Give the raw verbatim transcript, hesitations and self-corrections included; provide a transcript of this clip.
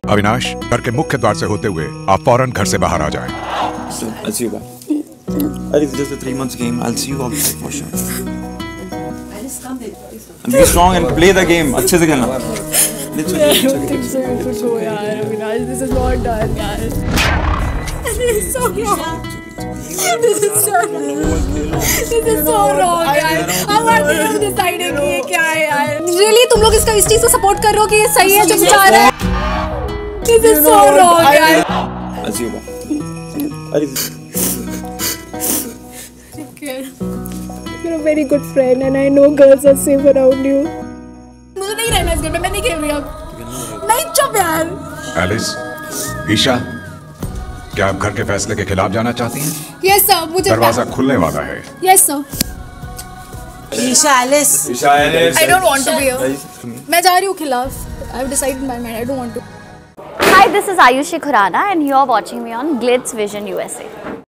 अविनाश, घर के मुख्य द्वार से होते हुए आप फौरन घर से बाहर आ जाएं। So, I'll see you back. It's just a three months game. I'll see you outside for sure. And be strong and play the game. अच्छे से खेलना. Literally. I don't think so. You should go, yaar. Avinash, this is not done, yaar. This is so wrong. This is so wrong. This is so wrong, yaar. How are you deciding कि ये क्या है, यार? Really, तुम लोग इसका इस चीज़ को support कर रहे हो कि ये सही है जो जा रहा है? This is so wrong, yaar. I'll see you back. You're a very good friend and I know girls are safe around you. मुझे नहीं रहना इस घर में, मैं नहीं खेल रही अब. नहीं, चुप यार. एलिस, ईशा, क्या आप घर के फैसले के खिलाफ जाना चाहती हैं? Yes sir, मुझे दरवाजा खुलने वाला है. Yes sir. Eisha, Alice. Eisha, Alice. I don't want to be here. मैं जा रही हूँ खिलाफ. I've decided in my mind. I don't want to. Hi, this is Ayushi Khurana and you are watching me on Glitz Vision U S A.